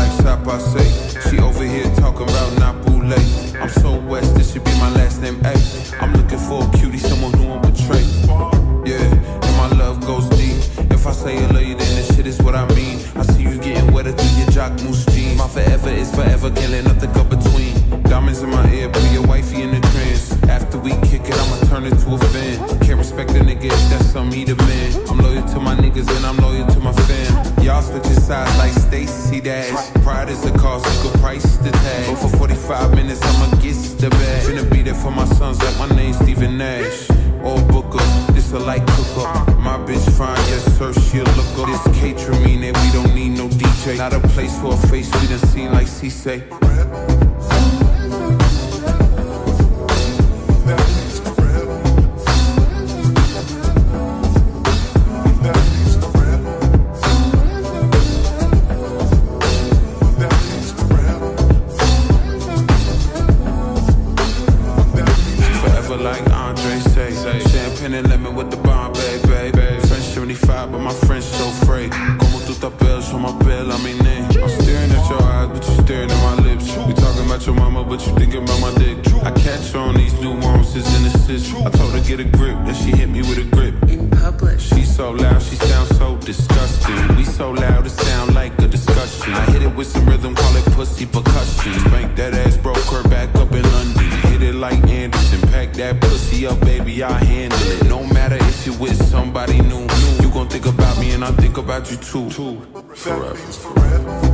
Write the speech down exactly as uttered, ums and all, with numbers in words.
like Sapa say. She over here talking about Napule. I'm so west, this should be my last name. Ay, I'm looking for a cutie, someone who won't betray. Yeah, and my love goes deep. If I say I love you, then this shit is what I mean. I see you getting wetter through your jock moose jeans. My forever is forever, can't let nothing go between. Diamonds in my ear, put your wifey in the trance. After we kick it, I'ma turn it to a fan. Can't respect a nigga if that's something he demand. I'm loyal to my niggas and I'm loyal to my fam. Y'all switching sides like Stacy Dash. Pride is a cost, you can price the tag. But for forty-five minutes, I'ma get the bag. Finna be there for my sons like my name's Stephen Nash. Or Booker, this a light cooker. My bitch fine, yes sir, she a looker. This kaytramine, we don't need no D J. Not a place for a face we done seen like C say. Like Andre say, champagne and lemon with the Bombay, baby. French seventy-five, but my French so free. Como tu t'appelles, sur ma belle, I mean name. I'm staring at your eyes, but you staring at my lips. You talking about your mama, but you thinking about my dick. I catch her on these nuances and assists. I told her get a grip, then she hit me with a grip. In public. She's so loud, she sounds so disgusting. We so loud, it sound like a discussion. I hit it with some rhythm, call it pussy percussion. Spank that ass, broke her back up in London. Hit it like Anderson, pack that pussy up, baby, I handle it. No matter if you're with somebody new, you gon' think about me and I think about you too. Forever.